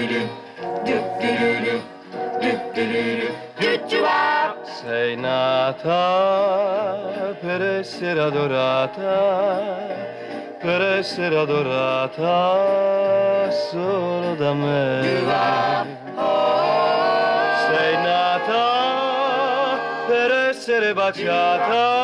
Sei nata per essere adorata solo da me. Sei nata per essere baciata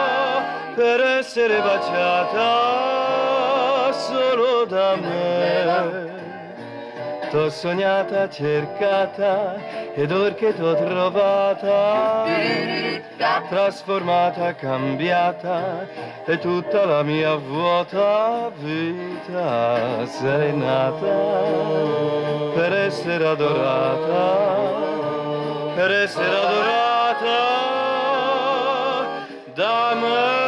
solo da me. T'ho sognata, cercata ed or che t'ho trovata, trasformata, cambiata, e tutta la mia vuota vita. Sei nata per essere adorata da me.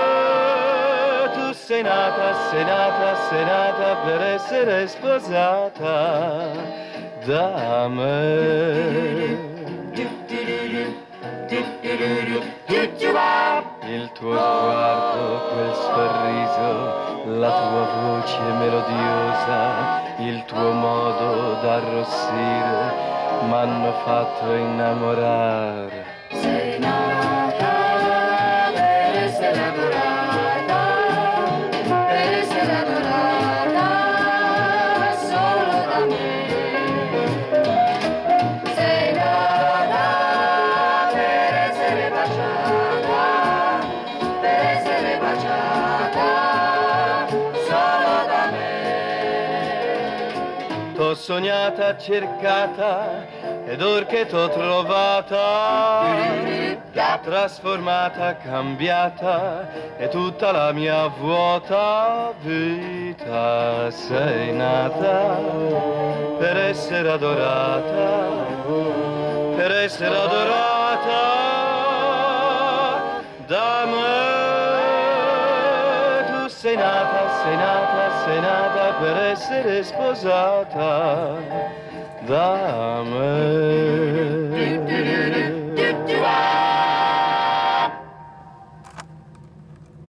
Tu sei nata per essere sposata da me. Il tuo sguardo, quel sorriso, la tua voce melodiosa, il tuo modo d'arrossire m'hanno fatto innamorare. Sei nata per essere adorata solo da me. Sei nata per essere baciata solo da me. T'ho sognata, cercata ed or che t'ho trovata, trasformata, cambiata, e tutta la mia vuota vita. Sei nata per essere adorata da me. Tu sei nata per essere sposata da me.